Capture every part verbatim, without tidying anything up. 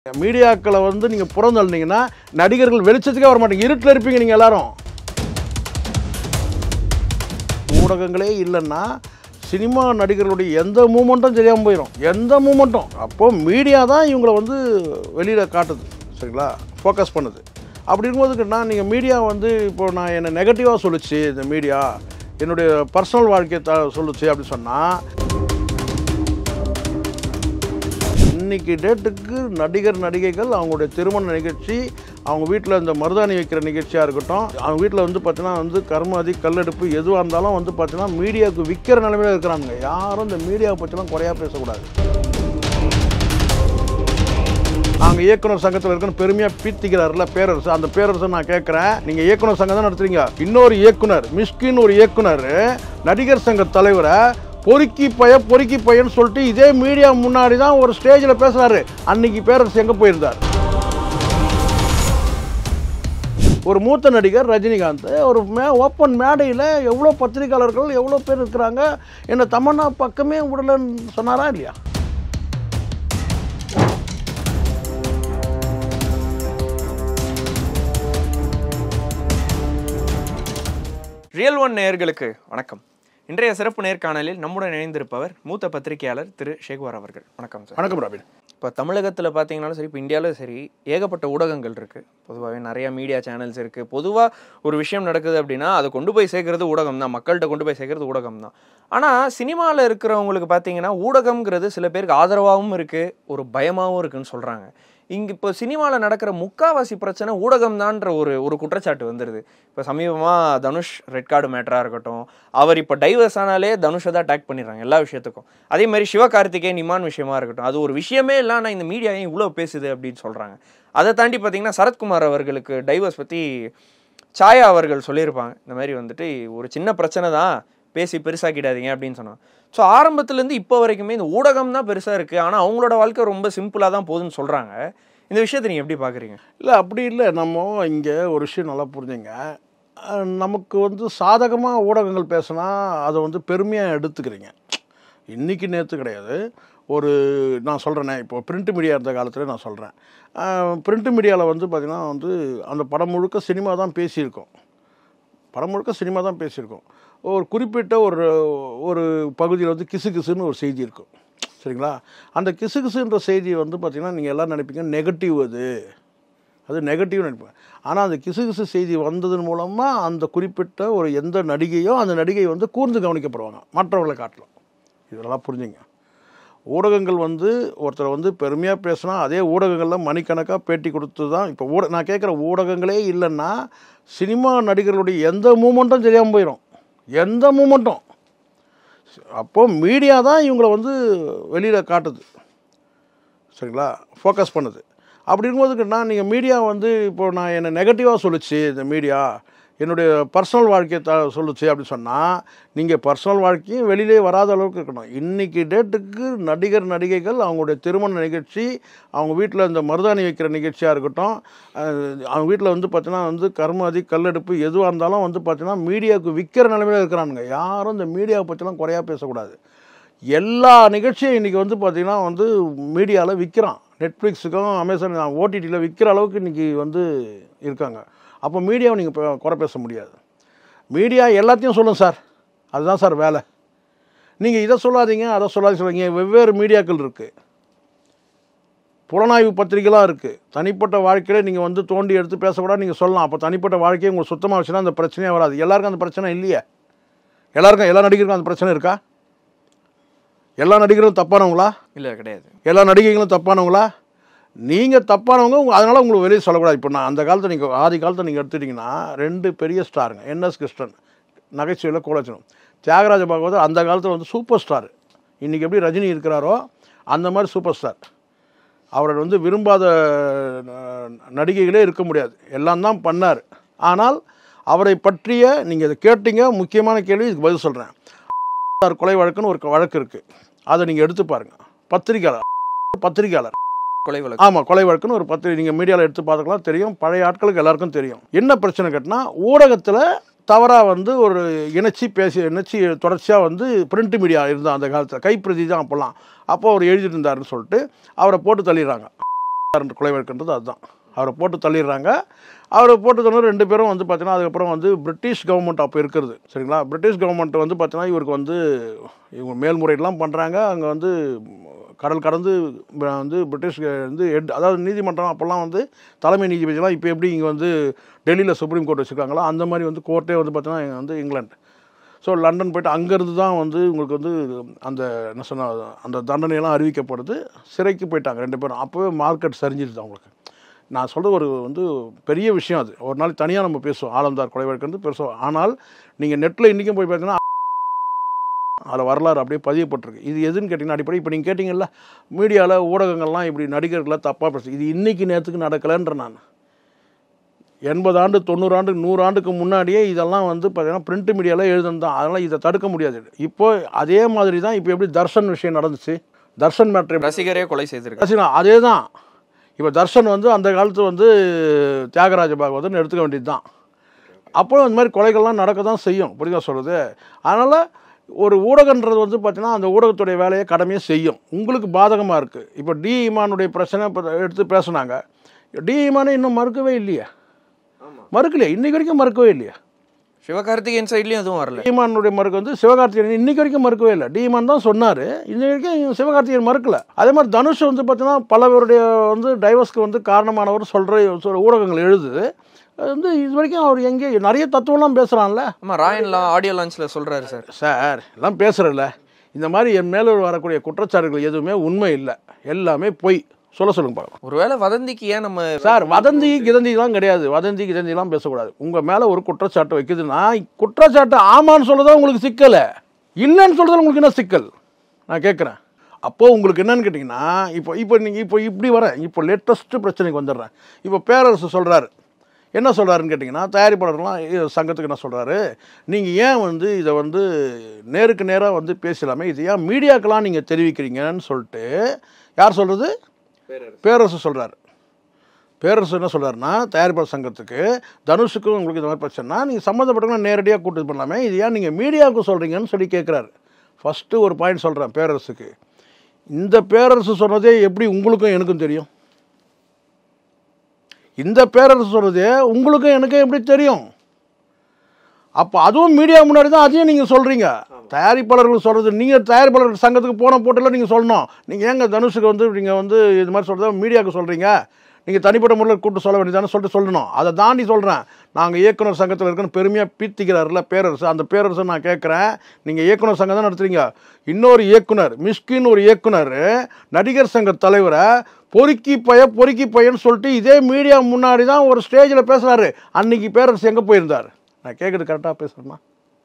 மீடியாக்களை வந்து நீங்கள் புறந்தள்ளினீங்கன்னா நடிகர்கள் வெளிச்சத்துக்கே வர மாட்டீங்க, இருட்டில் இருப்பீங்க நீங்கள் எல்லாரும். ஊடகங்களே இல்லைன்னா சினிமா நடிகர்களுடைய எந்த மூமெண்ட்டும் தெரியாமல் போயிடும், எந்த மூமெண்ட்டும். அப்போது மீடியா தான் இவங்களை வந்து வெளியில் காட்டுது, சரிங்களா, ஃபோக்கஸ் பண்ணுது. அப்படி இருக்கும்போதுக்குன்னா நீங்கள் மீடியா வந்து இப்போது நான் என்னை நெகட்டிவாக சொல்லிச்சு, இந்த மீடியா என்னுடைய பர்சனல் வாழ்க்கையை த சொல்லுச்சு அப்படின்னு சொன்னால், இன்றைக்கி டேட்டுக்கு நடிகர் நடிகைகள் அவங்களுடைய திருமண நிகழ்ச்சி, அவங்க வீட்டில் இந்த மருதாணி வைக்கிற நிகழ்ச்சியாக இருக்கட்டும், அவங்க வீட்டில் வந்து பார்த்தீங்கன்னா வந்து கர்மாதி கல்லெடுப்பு எதுவாக இருந்தாலும் வந்து பார்த்தீங்கன்னா மீடியாவுக்கு விற்கிற நிலைமையில் இருக்கிறாங்க. யாரும் இந்த மீடியாவை பற்றிலாம் குறையாக பேசக்கூடாது. நாங்கள் இயக்குனர் சங்கத்தில் இருக்கணும் பெருமையாக பீத்திக்கிறாருல பேரரசு, அந்த பேரரசை நான் கேட்குறேன், நீங்கள் இயக்குனர் சங்கம் தான் நடத்துறீங்க. இன்னொரு இயக்குனர் மிஸ்கின் ஒரு இயக்குனர் நடிகர் சங்க தலைவரை பொறுக்கி பய பொறுக்கி பையன்னு சொல்லிட்டு இதே மீடியா முன்னாடி தான் ஒரு ஸ்டேஜில் பேசுகிறாரு. அன்னைக்கு பேரரசு எங்கே போயிருந்தார்? ஒரு மூத்த நடிகர் ரஜினிகாந்த் ஒரு மே ஓப்பன் மேடையில் எவ்வளோ பத்திரிகையாளர்கள் எவ்வளோ பேர் இருக்கிறாங்க, என்னை தமன்னா பக்கமே விடலன்னு சொன்னாரா இல்லையா? ரியல் ஒன் நேயர்களுக்கு வணக்கம். இன்றைய சிறப்பு நேர்காணலில் நம்முடன் இணைந்திருப்பவர் மூத்த பத்திரிகையாளர் திரு ஷேகுவார் அவர்கள். வணக்கம் சார். வணக்கம் ராபின். இப்போ தமிழகத்தில் பார்த்தீங்கன்னாலும் சரி, இப்போ இந்தியாவிலும் சரி, ஏகப்பட்ட ஊடகங்கள் இருக்குது. பொதுவாகவே நிறையா மீடியா சேனல்ஸ் இருக்குது. பொதுவாக ஒரு விஷயம் நடக்குது அப்படின்னா அதை கொண்டு போய் சேர்க்கறது ஊடகம் தான், மக்கள்கிட்ட கொண்டு போய் சேர்க்கறது ஊடகம் தான். ஆனால் சினிமாவில் இருக்கிறவங்களுக்கு பார்த்தீங்கன்னா ஊடகம்ங்கிறது சில பேருக்கு ஆதரவாகவும் இருக்குது, ஒரு பயமாகவும் இருக்குதுன்னு சொல்கிறாங்க. இங்கே இப்போ சினிமாவில் நடக்கிற முக்காவாசி பிரச்சனை ஊடகம் தான்ற ஒரு ஒரு குற்றச்சாட்டு வந்துடுது. இப்போ சமீபமாக தனுஷ் ரெட் கார்டு மேட்டராக இருக்கட்டும், அவர் இப்போ டைவர்ஸ் ஆனாலே தனுஷை தான் அட்டாக் பண்ணிடுறாங்க எல்லா விஷயத்துக்கும். அதே மாதிரி சிவகார்த்திகேயன் இமான் விஷயமா இருக்கட்டும், அது ஒரு விஷயமே இல்லை, ஆனால் இந்த மீடியா ஏன் இவ்வளோ பேசுது அப்படின்னு சொல்கிறாங்க. அதை தாண்டி பார்த்தீங்கன்னா சரத்குமார் அவர்களுக்கு டைவர்ஸ் பற்றி சாயா அவர்கள் சொல்லியிருப்பாங்க, இந்த மாதிரி வந்துட்டு ஒரு சின்ன பிரச்சனை தான், பேசி பெருசாக்கிடாதீங்க அப்படின்னு சொன்னாங்க. ஸோ ஆரம்பத்துலேருந்து இப்போ வரைக்குமே இந்த ஊடகம் தான் பெருசாக இருக்குது, ஆனால் அவங்களோட வாழ்க்கை ரொம்ப சிம்பிளாக தான் போகுதுன்னு சொல்கிறாங்க. இந்த விஷயத்தை நீங்கள் எப்படி பார்க்குறீங்க? இல்லை அப்படி இல்லை, நம்ம இங்கே ஒரு விஷயம் நல்லா புரிஞ்சுங்க. நமக்கு வந்து சாதகமாக ஊடகங்கள் பேசினா அதை வந்து பெருமையாக எடுத்துக்கிறீங்க. இன்றைக்கி நேற்று கிடையாது, ஒரு நான் சொல்கிறேனே, இப்போ பிரிண்ட் மீடியா இருந்த காலத்தில் நான் சொல்கிறேன். பிரிண்ட் மீடியாவில் வந்து பார்த்திங்கன்னா வந்து அந்த படம் முழுக்க சினிமா தான் பேசியிருக்கோம், படம் முழுக்க சினிமா தான் பேசியிருக்கோம். ஒரு குறிப்பிட்ட ஒரு ஒரு பகுதியில் வந்து கிசு கிசுன்னு ஒரு செய்தி இருக்கும், சரிங்களா. அந்த கிசு கிசுன்ற செய்தி வந்து பார்த்திங்கன்னா நீங்கள் எல்லோரும் நினைப்பீங்க நெகட்டிவ், அது அது நெகட்டிவ் நினைப்பேன். ஆனால் அந்த கிசு கிசு செய்தி வந்ததன் மூலமாக அந்த குறிப்பிட்ட ஒரு எந்த நடிகையோ அந்த நடிகை வந்து கூர்ந்து கவனிக்கப்படுவாங்க மற்றவர்களை காட்டலாம். இதெல்லாம் புரிஞ்சுங்க. ஊடகங்கள் வந்து ஒருத்தர் வந்து பெருமையாக பேசினா அதே ஊடகங்களில் மணிக்கணக்காக பேட்டி கொடுத்து தான் இப்போ ஊட நான் கேட்குற ஊடகங்களே இல்லைன்னா சினிமா நடிகர்களுடைய எந்த மூமெண்ட்டும் தெரியாமல் போயிடும், எந்த மூமெண்ட்டும். அப்போது மீடியா தான் இவங்களை வந்து வெளியில் காட்டுது, சரிங்களா, ஃபோக்கஸ் பண்ணுது. அப்படி இருக்கும்போதுக்குன்னா நீங்கள் மீடியா வந்து இப்போது நான் என்னை நெகட்டிவாக சொல்லிச்சு, இந்த மீடியா என்னுடைய பர்சனல் வாழ்க்கையை த சொல்லுச்சு அப்படின்னு சொன்னால், நீங்கள் பர்சனல் வாழ்க்கையும் வெளியிலே வராத அளவுக்கு இருக்கணும். இன்றைக்கி டேட்டுக்கு நடிகர் நடிகைகள் அவங்களுடைய திருமண நிகழ்ச்சி, அவங்க வீட்டில் இந்த மருதாணி வைக்கிற நிகழ்ச்சியாக இருக்கட்டும், அவங்க வீட்டில் வந்து பார்த்தீங்கன்னா வந்து கர்மாதி கல்லெடுப்பு எதுவாக இருந்தாலும் வந்து பார்த்தீங்கன்னா மீடியாவுக்கு விற்கிற நிலைமையில் இருக்கிறானுங்க. யாரும் இந்த மீடியாவை பற்றிலாம் குறையாக பேசக்கூடாது. எல்லா நிகழ்ச்சியும் இன்றைக்கி வந்து பார்த்திங்கன்னா வந்து மீடியாவில் விற்கிறான், நெட்ஃப்ளிக்ஸுக்கும் அமேசான் ஓடிடியில் விற்கிற அளவுக்கு இன்றைக்கி வந்து இருக்காங்க. அப்போ மீடியாவை நீங்கள் இப்போ குறை பேச முடியாது. மீடியா எல்லாத்தையும் சொல்லுங்கள் சார், அதுதான் சார் வேலை. நீங்கள் இதை சொல்லாதீங்க அதை சொல்லாதீங்க சொல்லுங்க. வெவ்வேறு மீடியாக்கள் இருக்குது, புலனாய்வு பத்திரிகைலாம் இருக்குது. தனிப்பட்ட வாழ்க்கையில் நீங்கள் வந்து தோண்டி எடுத்து பேசக்கூடாது, நீங்கள் சொல்லலாம். அப்போ தனிப்பட்ட வாழ்க்கையை உங்களுக்கு சுத்தமாக வச்சுன்னா அந்த பிரச்சனையே வராது. எல்லாருக்கும் அந்த பிரச்சனை இல்லையே, எல்லாருக்கும் எல்லா நடிகருக்கும் அந்த பிரச்சனை இருக்கா? எல்லா நடிகர்களும் தப்பானவங்களா? இல்லை, கிடையாது. எல்லா நடிகைகளும் தப்பானவங்களா? நீங்கள் தப்பானவங்க, அதனால் உங்களுக்கு வெளியே சொல்லக்கூடாது. இப்போ நான் அந்த காலத்தை நீங்கள் ஆதி காலத்தை நீங்கள் எடுத்துட்டிங்கன்னா ரெண்டு பெரிய ஸ்டாருங்க, என்எஸ் கிருஷ்ணன் நகைச்சுவையில் கோலச்சனம், தியாகராஜ பாகவதர் அந்த காலத்தில் வந்து சூப்பர் ஸ்டார். இன்றைக்கி எப்படி ரஜினி இருக்கிறாரோ அந்த மாதிரி சூப்பர் ஸ்டார். அவரை வந்து விரும்பாத நடிகைகளே இருக்க முடியாது, எல்லாம் தான் பண்ணார். ஆனால் அவரை பற்றிய நீங்கள் இதை கேட்டீங்க, முக்கியமான கேள்வி, இதுக்கு பதில் சொல்கிறேன். கொலை வழக்குன்னு ஒரு வழக்கு இருக்குது, அதை நீங்கள் எடுத்து பாருங்கள். பத்திரிகையாளர் பத்திரிகையாளர் கொலை வழக்கு, ஆமாம், கொலை வழக்குன்னு ஒரு பத்திரிகை நீங்கள் மீடியாவில் எடுத்து பார்த்துக்கலாம், தெரியும். பழைய ஆட்களுக்கு எல்லாருக்கும் தெரியும். என்ன பிரச்சனை கேட்டினா, ஊடகத்தில் தவறாக வந்து ஒரு இணைச்சி பேசி இணைச்சி தொடர்ச்சியாக வந்து பிரிண்ட் மீடியா இருந்தால் அந்த காலத்தில் கைப்பிரதி தான் அப்போல்லாம், அப்போ அவர் எழுதிட்டு இருந்தாருன்னு சொல்லிட்டு அவரை போட்டு தள்ளிடுறாங்க. கொலை வழக்குன்றது அதுதான். அவரை போட்டு தள்ளிடுறாங்க. அவரை போட்டு தள்ளி ரெண்டு பேரும் வந்து பார்த்தீங்கன்னா அதுக்கப்புறம் வந்து பிரிட்டிஷ் கவர்மெண்ட் அப்போ இருக்கிறது சரிங்களா. பிரிட்டிஷ் கவர்மெண்ட் வந்து பார்த்தீங்கன்னா இவருக்கு வந்து இவங்க மேல்முறையீடுலாம் பண்ணுறாங்க. அங்கே வந்து கடல் கடந்து வந்து பிரிட்டிஷ் வந்து ஹெட் அதாவது நீதிமன்றம் அப்போல்லாம் வந்து தலைமை நீதிபதிலாம் இப்போ எப்படி இங்கே வந்து டெல்லியில் சுப்ரீம் கோர்ட் வச்சுருக்காங்களோ அந்த மாதிரி வந்து கோர்ட்டே வந்து பார்த்தீங்கன்னா வந்து இங்கிலாந்து. ஸோ லண்டன் போய்ட்டு அங்கேருந்து தான் வந்து உங்களுக்கு வந்து அந்த என்ன சொன்ன அந்த தண்டனையெல்லாம் அறிவிக்கப்படுது. சிறைக்கு போயிட்டாங்க ரெண்டு பேரும். அப்போவே மார்க்கெட் சரிஞ்சிருது அவங்களுக்கு. நான் சொல்கிறது ஒரு வந்து பெரிய விஷயம். அது ஒரு நாள் தனியாக நம்ம பேசுவோம். ஆலந்தார் கொலை வழக்கு பேசுவோம். ஆனால் நீங்கள் நெட்டில் இன்றைக்கும் போய் பார்த்தீங்கன்னா அதில் வரலாறு அப்படியே பதியப்பட்டிருக்கு. இது எதுன்னு கேட்டிங்கன்னா அடிப்படை இப்போ நீங்கள் கேட்டிங்கல்ல மீடியாவில் ஊடகங்கள்லாம் இப்படி நடிகர்களை தப்பாக பேசு இது இன்றைக்கி நேரத்துக்கு நடக்கலைன்ற நான் எண்பது ஆண்டு தொண்ணூறு ஆண்டு நூறு ஆண்டுக்கு முன்னாடியே இதெல்லாம் வந்து பார்த்தீங்கன்னா பிரிண்ட் மீடியாவில் எழுதுனது தான். அதனால் இதை தடுக்க முடியாது. இப்போ அதே மாதிரி தான் இப்போ எப்படி தர்ஷன் விஷயம் நடந்துச்சு. தர்ஷன் மேட்ரு ரசிகரே கொலை செய்திருக்கு. ரசிகன் அதே தான். இப்போ தர்ஷன் வந்து அந்த காலத்து வந்து தியாகராஜ பாகவதன் எடுத்துக்க வேண்டியது தான். அப்போ இந்த மாதிரி கொலைகள்லாம் நடக்க தான் செய்யும். புரியுதா சொல்கிறது. அதனால் ஒரு ஊடகன்றது வந்து பார்த்தீங்கன்னா அந்த ஊடகத்துடைய வேலையை கடமையை செய்யும். உங்களுக்கு பாதகமாக இருக்குது. இப்போ டி இமானுடைய பிரச்சனை இப்போ எடுத்து பேசுனாங்க. டி இமானை இன்னும் மறுக்கவே இல்லையா? மறுக்கலையா? இன்னைக்கு வரைக்கும் மறுக்கவே இல்லையா? சிவகார்த்திகேயன் சைட்லையும் எதுவும் வரல. டீமானுடைய மறுக்கு வந்து சிவகார்த்திகேயன் இன்னைக்கு வரைக்கும் மறுக்கவே இல்லை. டீமான் தான் சொன்னார். இன்னைக்கு வரைக்கும் சிவகார்த்திகேயன் மறுக்கல. அதே மாதிரி தனுஷ் வந்து பார்த்தீங்கன்னா பலவருடைய வந்து டைவர்ஸ்க்கு வந்து காரணமானவர் சொல்கிற ஊடகங்கள் எழுதுது. அது வந்து இது வரைக்கும் அவர் எங்கே நிறைய தத்துவம்லாம் பேசுகிறான்ல. ஆமாம், ராயன்லாம் ஆடியோ லான்ச்சில் சொல்கிறாரு சார். சார் எல்லாம் பேசுகிறல்ல. இந்த மாதிரி என் மேலே வரக்கூடிய குற்றச்சாட்டுகள் எதுவுமே உண்மை இல்லை, எல்லாமே பொய். சொல்ல சொல்லுங்க பார்க்கலாம். ஒருவேளை வதந்திக்கு ஏன் நம்ம சார் வதந்தி கிதந்திலாம் கிடையாது. வதந்தி கிதந்திலாம் பேசக்கூடாது. உங்கள் மேலே ஒரு குற்றச்சாட்டு வைக்குதுன்னா குற்றச்சாட்டு ஆமான்னு சொல்கிறதா உங்களுக்கு சிக்கல், இல்லைன்னு சொல்கிறது உங்களுக்கு என்ன சிக்கல் நான் கேட்குறேன். அப்போது உங்களுக்கு என்னன்னு கேட்டிங்கன்னா இப்போ இப்போ நீங்கள் இப்போ இப்படி வரேன். இப்போ லேட்டஸ்ட்டு பிரச்சனைக்கு வந்துடுறேன். இப்போ பேரரசு சொல்கிறாரு. என்ன சொல்கிறாருன்னு கேட்டிங்கன்னா தயாரிப்பாளர்லாம் சங்கத்துக்கு என்ன சொல்கிறாரு, நீங்கள் ஏன் வந்து இதை வந்து நேருக்கு நேராக வந்து பேசலாமே, இது ஏன் மீடியாக்கெல்லாம் நீங்கள் தெரிவிக்கிறீங்கன்னு சொல்லிட்டு யார் சொல்கிறது? பேரரசு சொல்கிறார். பேரரசு என்ன சொல்கிறாருன்னா தயாரிப்பாளர் சங்கத்துக்கு தனுஷுக்கும் உங்களுக்கு இந்த மாதிரி பிரச்சனைனா நீங்கள் சம்மந்தப்பட்டவங்க நேரடியாக கூட்டு பண்ணலாமே, இது ஏன் நீங்கள் மீடியாவுக்கு சொல்கிறீங்கன்னு சொல்லி கேட்குறாரு. ஃபஸ்ட்டு ஒரு பாயிண்ட் சொல்கிறேன் பேரரசுக்கு. இந்த பேரரசு சொன்னதே எப்படி உங்களுக்கும் எனக்கும் தெரியும்? இந்த பேரரசு சொல்கிறதே உங்களுக்கும் எனக்கும் எப்படி தெரியும்? அப்போ அதுவும் மீடியா முன்னாடி தான் அதையும் நீங்கள் சொல்கிறீங்க. தயாரிப்பாளர்கள் சொல்கிறது நீங்கள் தயாரிப்பாளர் சங்கத்துக்கு போன போட்டில் நீங்கள் சொல்லணும். நீங்கள் ஏங்க தனுஷுக்கு வந்து நீங்கள் வந்து இது மாதிரி சொல்கிறத மீடியாவுக்கு சொல்கிறீங்க, நீங்கள் தனிப்பட்ட முறையில் கூப்பிட்டு சொல்ல வேண்டியதானே சொல்லிட்டு சொல்லணும். அதை தாண்டி சொல்கிறேன். நாங்கள் இயக்குனர் சங்கத்தில் இருக்குன்னு பெருமையாக பீத்திக்கிறாருல பேரரசு. அந்த பேரரசு நான் கேட்குறேன், நீங்கள் இயக்குனர் சங்கம் தான் நடத்துறீங்க. இன்னொரு இயக்குனர் மிஷ்கின் ஒரு இயக்குனர் நடிகர் சங்க தலைவரை பொறுக்கி பைய பொறுக்கி பையன்னு சொல்லிட்டு இதே மீடியா முன்னாடி தான் ஒரு ஸ்டேஜில் பேசுகிறாரு. அன்றைக்கி பேரரசு எங்கே போயிருந்தார்? நான் கேட்குறது கரெக்டாக பேசுகிறேன்னா?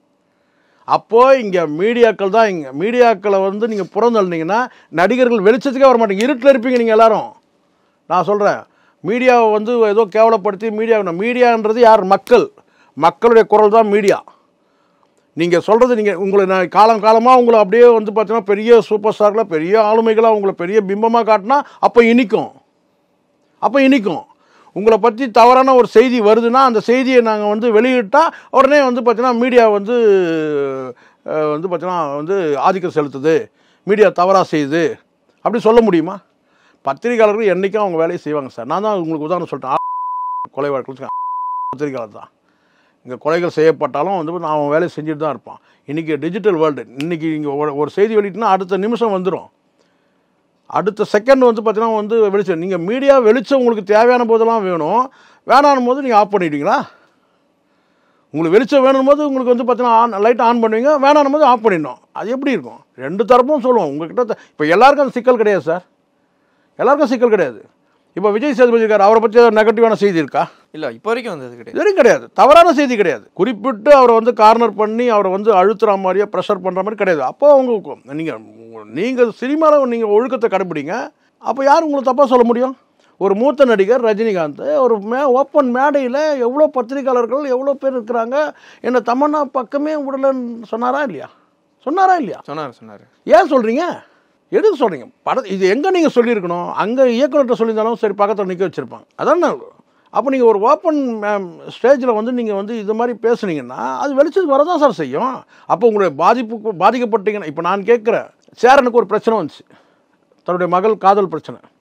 அப்போது இங்கே மீடியாக்கள் தான். இங்கே மீடியாக்களை வந்து நீங்கள் புறந்தள்ளினீங்கன்னா நடிகர்கள் வெளிச்சத்துக்கே வர மாட்டீங்க, இருட்டில் இருப்பீங்க நீங்கள் எல்லாரும். நான் சொல்கிறேன், மீடியாவை வந்து ஏதோ கேவலப்படுத்தி மீடியாவை மீடியான்றது யார்? மக்கள். மக்களுடைய குரல் தான் மீடியா. நீங்கள் சொல்கிறது நீங்கள் உங்களை நான் காலம் காலமாக உங்களை அப்படியே வந்து பார்த்தீங்கன்னா பெரிய சூப்பர் ஸ்டார்களாக பெரிய ஆளுமைகளாக உங்களை பெரிய பிம்பமாக காட்டினா அப்போ இனிக்கும். அப்போ இனிக்கும். உங்களை பற்றி தவறான ஒரு செய்தி வருதுன்னா அந்த செய்தியை நாங்கள் வந்து வெளியிட்டால் உடனே வந்து பார்த்தீங்கன்னா மீடியா வந்து வந்து பார்த்தீங்கன்னா வந்து ஆதிக்கம் செலுத்துது, மீடியா தவறாக செய்யுது அப்படி சொல்ல முடியுமா? பத்திரிகையாளர்கள் என்றைக்கும் அவங்க வேலையை செய்வாங்க சார். நான் தான் உங்களுக்கு உதாரணம் சொல்லிட்டேன். கொலை வழக்கு பத்திரிகையாளர் தான். இங்கே கொலைகள் செய்யப்பட்டாலும் வந்து நான் அவன் வேலையை செஞ்சுட்டு தான் இருப்பான். இன்றைக்கி டிஜிட்டல் வேர்ல்டு. இன்றைக்கி நீங்கள் ஒரு செய்தி வெளியிட்டுனா அடுத்த நிமிஷம் வந்துடும், அடுத்த செகண்ட் வந்து பார்த்தீங்கன்னா வந்து வெளிச்சம். நீங்கள் மீடியா வெளிச்சம் உங்களுக்கு தேவையான போதெல்லாம் வேணும், வேணானும் போது நீங்கள் ஆஃப் பண்ணிவிட்டீங்களா? உங்களுக்கு வெளிச்சம் வேணும் போது உங்களுக்கு வந்து பார்த்தீங்கன்னா ஆன் லைட் ஆன் பண்ணுவீங்க, வேணானும் போது ஆஃப் பண்ணிடணும். அது எப்படி இருக்கும்? ரெண்டு தரப்பும் சொல்லுவோம். உங்கள்கிட்ட இப்போ எல்லாருக்கும் அந்த சிக்கல் கிடையாது சார், எல்லாருக்கும் சிக்கல் கிடையாது. இப்போ விஜய் சேதுபதி இருக்கார், அவரை பற்றி ஏதாவது நெகட்டிவான செய்தி இருக்கா? இல்லை, இப்போ வரைக்கும் வந்தது கிடையாது. எதுவும் கிடையாது. தவறான செய்தி கிடையாது. குறிப்பிட்டு அவரை வந்து கார்னர் பண்ணி அவரை வந்து அழுத்துற மாதிரியே ப்ரெஷர் பண்ணுற மாதிரி கிடையாது. அப்போ அவங்க நீங்கள் நீங்கள் சினிமாவில் நீங்கள் ஒழுக்கத்தை கடைப்பிடிங்க. அப்போ யார் உங்களை தப்பாக சொல்ல முடியும்? ஒரு மூத்த நடிகர் ரஜினிகாந்த் ஒரு மே ஓப்பன் மேடையில் எவ்வளோ பத்திரிகையாளர்கள் எவ்வளோ பேர் இருக்கிறாங்க, என்னை தமன்னா பக்கமே விடலன்னு சொன்னாரா இல்லையா? சொன்னாரா இல்லையா? சொன்னார் சொன்னார். ஏன் சொல்கிறீங்க? எதுக்கு சொல்கிறீங்க? படம் இது எங்கே நீங்கள் சொல்லியிருக்கணும்? அங்கே இயக்குநர்கிட்ட சொல்லியிருந்தாலும் சரி பக்கத்தில் நிற்க வச்சுருப்பாங்க. அதான். அப்போ நீங்கள் ஒரு ஓப்பன் ஸ்டேஜில் வந்து நீங்கள் வந்து இது மாதிரி பேசுனீங்கன்னா அது வெளிச்சத்துக்கு வரதான் சார் செய்யும். அப்போ உங்களுடைய பாதிப்பு பாதிக்கப்பட்டீங்கன்னா இப்போ நான் கேட்குறேன், சேரனுக்கு ஒரு பிரச்சனை வந்துச்சு, தன்னுடைய மகள் காதல் பிரச்சனை.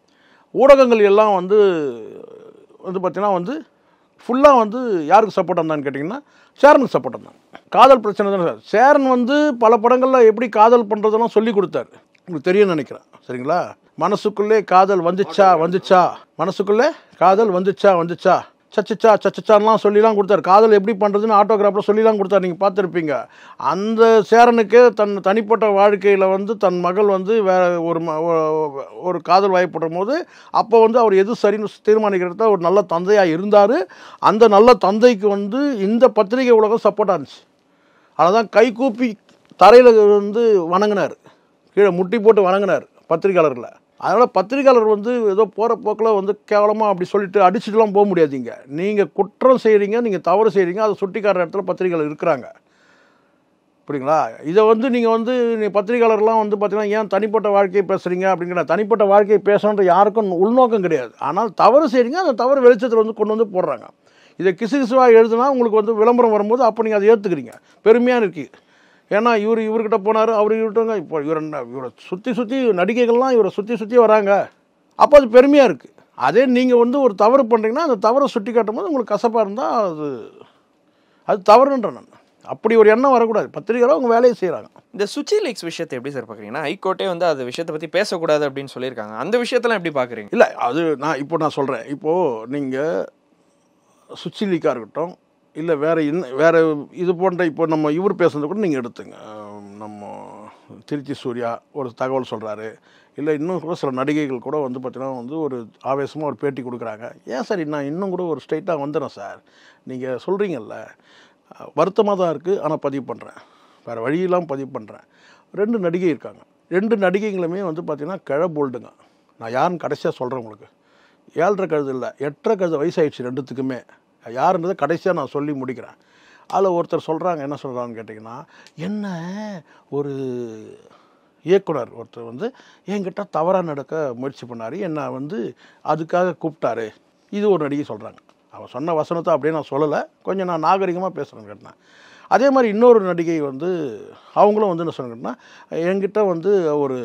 ஊடகங்கள் எல்லாம் வந்து வந்து பார்த்தீங்கன்னா வந்து ஃபுல்லாக வந்து யாருக்கு சப்போர்ட் இருந்தான்னு கேட்டிங்கன்னா சேரனுக்கு சப்போர்ட் இருந்தாங்க. காதல் பிரச்சனை தானே சார். சேரன் வந்து பல படங்களில் எப்படி காதல் பண்ணுறதெல்லாம் சொல்லி கொடுத்தாரு, உங்களுக்கு தெரியும்னு நினைக்கிறேன். சரிங்களா? மனசுக்குள்ளே காதல் வந்துச்சா வந்துச்சா மனசுக்குள்ளே காதல் வந்துச்சா வந்துச்சா சச்சிச்சா சச்சிச்சான்லாம் சொல்லிலாம் கொடுத்தாரு. காதல் எப்படி பண்ணுறதுன்னு ஆட்டோகிராஃபில் சொல்லிலாம் கொடுத்தாரு, நீங்கள் பார்த்துருப்பீங்க. அந்த சேரனுக்கு தன் தனிப்பட்ட வாழ்க்கையில் வந்து தன் மகள் வந்து வேற ஒரு ஒரு காதல் வாய்ப்படும் போது அப்போ வந்து அவர் எது சரின்னு தீர்மானிக்கிறத ஒரு நல்ல தந்தையாக இருந்தார். அந்த நல்ல தந்தைக்கு வந்து இந்த பத்திரிகை உலகம் சப்போர்ட்டாக இருந்துச்சு. அதனால் கை கூப்பி தரையில் வந்து வணங்கினார், கீழே முட்டி போட்டு வணங்கினார் பத்திரிகையாளர்களை. அதனால் பத்திரிகையாளர் வந்து ஏதோ போகிற போக்கில் வந்து கேவலமாக அப்படி சொல்லிட்டு அடிச்சுட்டுலாம் போக முடியாதீங்க. நீங்கள் குற்றம் செய்கிறீங்க, நீங்கள் தவறு செய்கிறீங்க, அதை சுட்டிக்கார இடத்துல பத்திரிகையாளர் இருக்கிறாங்க. புரியுங்களா? இதை வந்து நீங்கள் வந்து நீ பத்திரிகையாளர்லாம் வந்து பார்த்தீங்கன்னா ஏன் தனிப்பட்ட வாழ்க்கையை பேசுகிறீங்க அப்படிங்கிற தனிப்பட்ட வாழ்க்கையை பேசணுன்ற யாருக்கும் உள்நோக்கம் கிடையாது. ஆனால் தவறு செய்கிறீங்க, அந்த தவறு வெளிச்சத்தில் வந்து கொண்டு வந்து போடுறாங்க. இதை கிசு கிசுவாக எழுதுனா உங்களுக்கு வந்து விளம்பரம் வரும்போது அப்போ நீங்கள் அதை ஏற்றுக்கிறீங்க, பெருமையாக இருக்குது. ஏன்னா இவர் இவர்கிட்ட போனார், அவர் இவர்கிட்ட இப்போ இவர் இவரை சுற்றி சுற்றி நடிகைகள்லாம் இவரை சுற்றி சுற்றி வராங்க, அப்போ அது பெருமையாக இருக்குது. அதே நீங்கள் வந்து ஒரு தவறு பண்ணுறீங்கன்னா அந்த தவறை சுட்டி காட்டும் போது உங்களுக்கு கசப்பாக இருந்தால் அது அது தவறுன்ற நான் அப்படி ஒரு எண்ணம் வரக்கூடாது. பத்திரிகையாளர் அவங்க வேலையை செய்கிறாங்க. இந்த சுச்சி லீக்ஸ் விஷயத்தை எப்படி சார் பார்க்குறீங்கன்னா, ஹைகோர்ட்டே வந்து அந்த விஷயத்தை பற்றி பேசக்கூடாது அப்படின்னு சொல்லியிருக்காங்க. அந்த விஷயத்தெல்லாம் எப்படி பார்க்குறீங்க? இல்லை, அது நான் இப்போ நான் சொல்கிறேன். இப்போது நீங்கள் சுச்சி லீக்காக இருக்கட்டும், இல்லை வேறு இன்னும் வேறு இது போன்ற இப்போ நம்ம இவர் பேசுனது கூட நீங்கள் எடுத்துங்க. நம்ம திருச்சி சூர்யா ஒரு தகவல் சொல்கிறாரு, இல்லை இன்னும் கூட சில நடிகைகள் கூட வந்து பார்த்தீங்கன்னா வந்து ஒரு ஆவேசமாக ஒரு பேட்டி கொடுக்குறாங்க. ஏன் சார் நான் இன்னும் கூட ஒரு ஸ்ட்ரைட்டாக வந்துடுறேன் சார், நீங்கள் சொல்கிறீங்கல்ல, வருத்தமாக தான் இருக்குது, ஆனால் பதிவு பண்ணுறேன், வேறு வழியெல்லாம் பதிவு பண்ணுறேன். ரெண்டு நடிகை இருக்காங்க, ரெண்டு நடிகைகளுமே வந்து பார்த்திங்கன்னா கிழ போல்டுங்க. நான் யாருன்னு கடைசியாக சொல்கிறேன் உங்களுக்கு. ஏழரை கழுது இல்லை, எட்டரை கழுது வயசாகிடுச்சு ரெண்டுத்துக்குமே. யாருன்றதை கடைசியாக நான் சொல்லி முடிக்கிறேன். அதில் ஒருத்தர் சொல்கிறாங்க, என்ன சொல்கிறான்னு கேட்டிங்கன்னா, என்ன ஒரு இயக்குனர் ஒருத்தர் வந்து என்கிட்ட தவறாக நடக்க முயற்சி பண்ணார், என்னை வந்து அதுக்காக கூப்பிட்டாரு. இது ஒரு நடிகை சொல்கிறாங்க. அவன் சொன்ன வசனத்தை அப்படியே நான் சொல்லலை, கொஞ்சம் நான் நாகரிகமாக பேசுகிறேன்னு கேட்டேன். அதே மாதிரி இன்னொரு நடிகை வந்து அவங்களும் வந்து என்ன சொன்னாங்கன்னா, என்கிட்ட வந்து ஒரு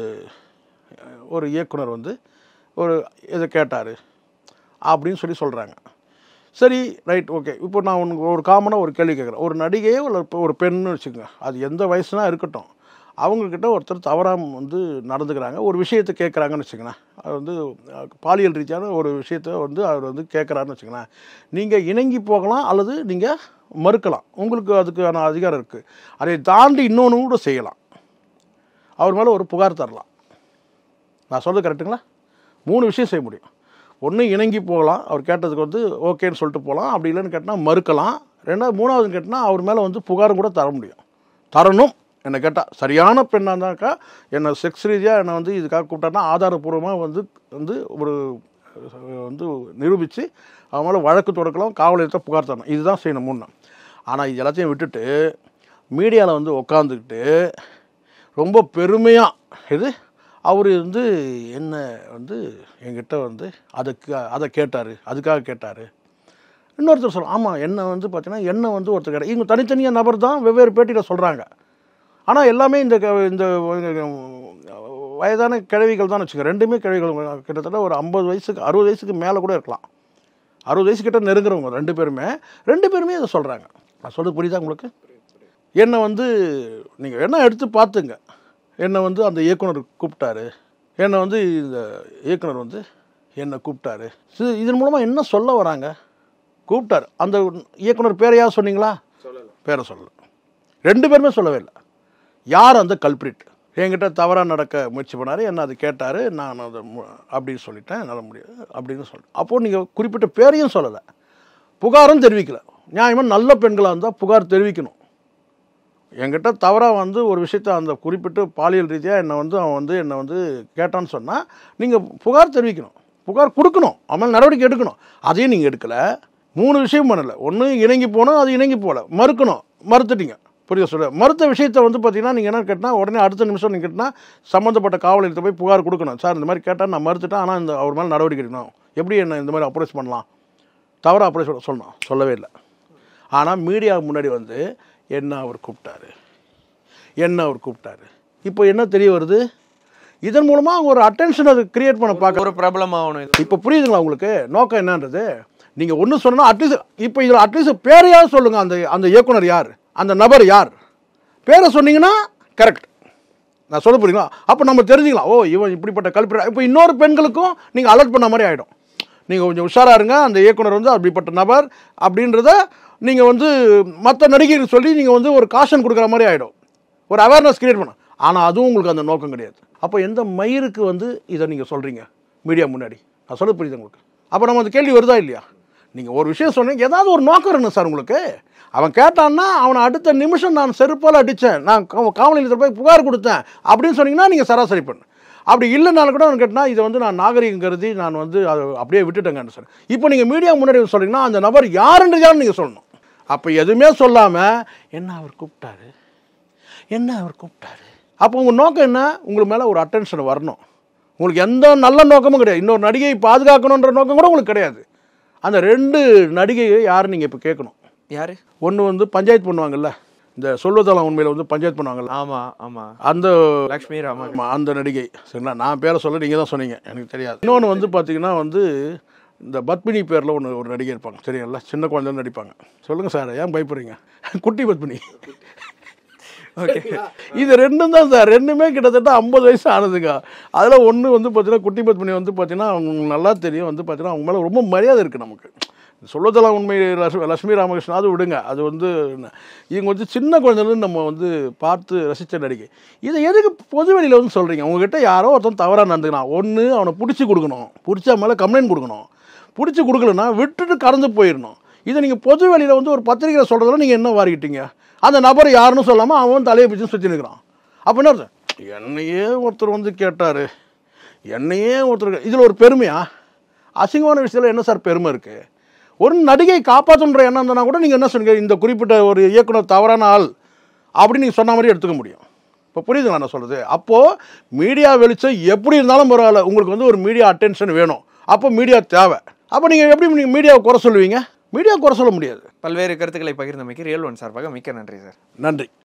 ஒரு இயக்குனர் வந்து ஒரு இதை கேட்டார் அப்படின்னு சொல்லி சொல்கிறாங்க. சரி, ரைட், ஓகே. இப்போ நான் உனக்கு ஒரு காமனாக ஒரு கேள்வி கேட்குறேன். ஒரு நடிகையோ இல்லை ஒரு பெண்ணு வச்சுக்கோங்க, அது எந்த வயசுனா இருக்கட்டும், அவங்கக்கிட்ட ஒருத்தர் தவறாக வந்து நடந்துக்கிறாங்க, ஒரு விஷயத்தை கேட்குறாங்கன்னு வச்சுக்கோங்களேன். அது வந்து பாலியல் ரீதியான ஒரு விஷயத்த வந்து அவர் வந்து கேட்குறாருன்னு வச்சுக்கோங்களேன். நீங்கள் இணங்கி போகலாம் அல்லது நீங்கள் மறுக்கலாம், உங்களுக்கு அதுக்கான அதிகாரம் இருக்குது. அதை தாண்டி இன்னொன்று கூட செய்யலாம், அவர் மேலே ஒரு புகார் தரலாம். நான் சொல்கிறது கரெக்டுங்களா? மூணு விஷயம் செய்ய முடியும். ஒன்று இணங்கி போகலாம், அவர் கேட்டதுக்கு வந்து ஓகேன்னு சொல்லிட்டு போகலாம், அப்படி இல்லைன்னு கேட்டால் மறுக்கலாம். ரெண்டாவது மூணாவது கேட்டால் அவர் மேலே வந்து புகாரும் கூட தர முடியும், தரணும். என்னை கேட்டால் சரியான பெண்ணாக இருந்தாக்கா என்னை செக்ஸ் ரீதியாக என்னை வந்து இதுக்காக கூப்பிட்டாருன்னா ஆதாரப்பூர்வமாக வந்து வந்து ஒரு வந்து நிரூபித்து அவன் மேலே வழக்கு தொடுக்கலாம், காவல் நிலையத்தை புகார் தரணும். இதுதான் செய்யணும் மூணு. ஆனால் இது எல்லாத்தையும் விட்டுட்டு மீடியாவில் வந்து உக்காந்துக்கிட்டு ரொம்ப பெருமையாக இது அவர் வந்து என்ன வந்து என்கிட்ட வந்து அதுக்கு அதை கேட்டார், அதுக்காக கேட்டார். இன்னொருத்தர் சொல்ல, ஆமாம் என்னை வந்து பார்த்தீங்கன்னா என்னை வந்து ஒருத்தர் கேட்டார். இவங்க தனித்தனியாக நபர் தான் வெவ்வேறு பேட்டியில் சொல்கிறாங்க. ஆனால் எல்லாமே இந்த இந்த வயதான கிழவிகள் தான் வச்சுக்கோங்க. ரெண்டுமே கிழவிகள், கிட்டத்தட்ட ஒரு ஐம்பது வயசுக்கு அறுபது வயசுக்கு மேலே கூட இருக்கலாம். அறுபது வயசு கிட்ட நெருங்குறவங்க ரெண்டு பேருமே ரெண்டு பேருமே இதை சொல்கிறாங்க. நான் சொல்கிறது புரியுதா உங்களுக்கு? என்னை வந்து நீங்கள் என்ன எடுத்து பார்த்துங்க, என்னை வந்து அந்த இயக்குனர் கூப்பிட்டாரு, என்னை வந்து இந்த இயக்குனர் வந்து என்னை கூப்பிட்டாரு. இது இதன் மூலமாக என்ன சொல்ல வராங்க? கூப்பிட்டாரு, அந்த இயக்குனர் பேரையாவது சொன்னீங்களா? பேரை சொல்லலை, ரெண்டு பேருமே சொல்லவே இல்லை. யார் அந்த கல்பிரிட்? என்கிட்ட தவறாக நடக்க முயற்சி பண்ணார், என்ன அது கேட்டார், நான் அதை அப்படின்னு சொல்லிட்டேன், என்னால் முடியாது அப்படின்னு சொல்லிட்டேன். அப்போது நீங்கள் குறிப்பிட்ட பேரையும் சொல்லலை, புகாரும் தெரிவிக்கலை. நியாயமாக நல்ல பெண்களாக இருந்தால் புகார் தெரிவிக்கணும். என்கிட்ட தவறாக வந்து ஒரு விஷயத்த அந்த குறிப்பிட்டு பாலியல் ரீதியாக என்னை வந்து அவன் வந்து என்னை வந்து கேட்டான்னு சொன்னால் நீங்கள் புகார் தெரிவிக்கணும், புகார் கொடுக்கணும், அவன் நடவடிக்கை எடுக்கணும். அதையும் நீங்கள் எடுக்கலை. மூணு விஷயம் பண்ணலை. ஒன்று இணங்கி போனோம், அது இணங்கி போகல, மறுக்கணும், மறுத்துட்டீங்க. புரியுது சொல்ல? மறுத்த விஷயத்தை வந்து பார்த்தீங்கன்னா நீங்கள் என்ன கேட்டால் உடனே அடுத்த நிமிஷம் நீங்கள் கேட்டால் சம்மந்தப்பட்ட காவல் நிலையத்தை போய் புகார் கொடுக்கணும். சார் இந்த மாதிரி கேட்டால் நான் மறுத்துட்டேன், ஆனால் இந்த அவர் மேலே நடவடிக்கை எடுக்கணும், எப்படி என்ன இந்த மாதிரி அப்ரோச் பண்ணலாம், தவறாக அப்ரோச் சொல்ல சொல்லணும், சொல்லவே இல்லை. ஆனால் மீடியாவுக்கு முன்னாடி வந்து என்ன அவர் கூப்பிட்டாரு, என்ன அவர் கூப்பிட்டாரு. இப்போ என்ன தெரிய வருது, இதன் மூலமாக அவங்க ஒரு அட்டென்ஷன் அது கிரியேட் பண்ண பார்க்க ஒரு பிரபலமாகணும் இது. இப்போ புரியுதுங்களா உங்களுக்கு நோக்கம் என்னன்றது? நீங்கள் ஒன்று சொன்னால் அட்லீஸ்ட் இப்போ இதில் அட்லீஸ்ட் பேரையாவது சொல்லுங்கள். அந்த அந்த இயக்குனர் யார், அந்த நபர் யார், பேரை சொன்னீங்கன்னா கரெக்ட். நான் சொல்ல போறீங்களா? அப்போ நம்ம தெரிஞ்சுக்கலாம், ஓ இவன் இப்படிப்பட்ட கல்பி. இப்போ இன்னொரு பெண்களுக்கும் நீங்கள் அலர்ட் பண்ண மாதிரி ஆகிடும். நீங்கள் கொஞ்சம் உஷாராக இருங்க, அந்த இயக்குனர் வந்து அப்படிப்பட்ட நபர் அப்படின்றத நீங்கள் வந்து மற்ற நடிகைகள் சொல்லி நீங்கள் வந்து ஒரு காஷன் கொடுக்குற மாதிரி ஆகிடும், ஒரு அவேர்னஸ் கிரியேட் பண்ண. ஆனால் அதுவும் உங்களுக்கு அந்த நோக்கம் கிடையாது. அப்போ எந்த மயிருக்கு வந்து இதை நீங்கள் சொல்கிறீங்க மீடியா முன்னாடி? நான் சொல்ல புரியுது உங்களுக்கு? அப்போ நம்ம அந்த கேள்வி வருதா இல்லையா? நீங்கள் ஒரு விஷயம் சொன்னீங்க, ஏதாவது ஒரு நோக்கம் இருக்கணும் சார் உங்களுக்கு. அவன் கேட்டான்னா அவனை அடுத்த நிமிஷம் நான் செருப்பால் அடித்தேன், நான் காவல் நிலையத்தில் போய் புகார் கொடுத்தேன் அப்படின்னு சொன்னீங்கன்னா நீங்கள் சராசரி பண்ணு. அப்படி இல்லைனாலும் கூட அவன் கேட்டால் இதை வந்து நான் நாகரிகம் கருதி நான் வந்து அதை அப்படியே விட்டுட்டேங்கன்னு சொன்னேன். இப்போ நீங்கள் மீடியா முன்னாடி சொல்கிறீங்கன்னா அந்த நபர் யாருன்றதாலும் நீங்கள் சொல்லணும். அப்போ எதுவுமே சொல்லாமல் என்ன அவர் கூப்பிட்டாரு, என்ன அவர் கூப்பிட்டாரு, அப்போ உங்கள் நோக்கம் என்ன? உங்களுக்கு மேலே ஒரு அட்டென்ஷன் வரணும். உங்களுக்கு எந்த நல்ல நோக்கமும் கிடையாது. இன்னொரு நடிகையை பாதுகாக்கணுன்ற நோக்கம் கூட உங்களுக்கு கிடையாது. அந்த ரெண்டு நடிகையை யார் நீங்கள் இப்போ கேட்கணும்? யார்? ஒன்று வந்து பஞ்சாயத்து பண்ணுவாங்கல்ல, இந்த சொல்வதெல்லாம் உண்மையில் வந்து பஞ்சாயத்து பண்ணுவாங்கல்ல. ஆமாம் ஆமாம், அந்த லக்ஷ்மி ராமன் அந்த நடிகை. சரிங்களா, நான் பேரை சொல்ல, நீங்கள் தான் சொன்னீங்க, எனக்கு தெரியாது. இன்னொன்று வந்து பார்த்தீங்கன்னா வந்து இந்த பத்மினி பேரில் ஒன்று ஒரு நடிகை இருப்பாங்க, சரிங்களா, சின்ன குழந்தைன்னு நடிப்பாங்க. சொல்லுங்கள் சார், ஏன் பயப்படுறீங்க? குட்டி பத்மினி. ஓகே, இது ரெண்டும் தான் சார், ரெண்டுமே கிட்டத்தட்ட ஐம்பது வயசு ஆனதுங்க. அதில் ஒன்று வந்து பார்த்தீங்கன்னா குட்டி பத்மினி வந்து பார்த்தீங்கன்னா அவங்க நல்லா தெரியும், வந்து பார்த்தீங்கன்னா அவங்க மேலே ரொம்ப மரியாதை இருக்குது நமக்கு. சொல்வதெல்லாம் உண்மை லட்சுமி ராமகிருஷ்ணன் அது விடுங்க, அது வந்து இவங்க வந்து சின்ன குழந்தைன்னு நம்ம வந்து பார்த்து ரசித்த நடிகை. இதை எதுக்கு பொது வெளியில் வந்து சொல்கிறீங்க? உங்ககிட்ட யாரோ ஒருத்தன் தவறாக நடந்துக்கலாம், ஒன்று அவனை பிடிச்சி கொடுக்கணும், பிடிச்சா மேலே கம்ப்ளைண்ட் கொடுக்கணும், பிடிச்சி கொடுக்கலன்னா விட்டுட்டு கடந்து போயிடணும். இதை நீங்கள் பொது வெளியில் வந்து ஒரு பத்திரிகையில் சொல்கிறதுல நீங்கள் என்ன வாரிக்கிட்டீங்க? அந்த நபர் யாருன்னு சொல்லாமல் அவன் தலையை பிடிச்சி சுற்றி நிற்கிறான். அப்போ என்ன அர்த்தம்? என்னையே ஒருத்தர் வந்து கேட்டார், என்னையே ஒருத்தர், இதில் ஒரு பெருமையா? அசிங்கமான விஷயத்தில் என்ன சார் பெருமை இருக்குது? ஒரு நடிகை காப்பாற்றுன்ற எண்ணம் இருந்தால் கூட நீங்கள் என்ன சொன்னீங்க, இந்த குறிப்பிட்ட ஒரு இயக்குனர் தவறான ஆள் அப்படின்னு நீங்கள் சொன்ன மாதிரி எடுத்துக்க முடியும். இப்போ புரியுதுங்களா நான் சொல்கிறது? அப்போது மீடியா வெளிச்சம் எப்படி இருந்தாலும் பரவாயில்ல, உங்களுக்கு வந்து ஒரு மீடியா அட்டென்ஷன் வேணும். அப்போ மீடியா தேவை. அப்போ நீங்கள் எப்படி நீங்கள் மீடியாவை குறை சொல்லுவீங்க? மீடியா குறை சொல்ல முடியாது. பல்வேறு கருத்துக்களை பகிர்ந்தமைக்கு ரியல் ஒன் சார்பாக மிக்க நன்றி சார். நன்றி.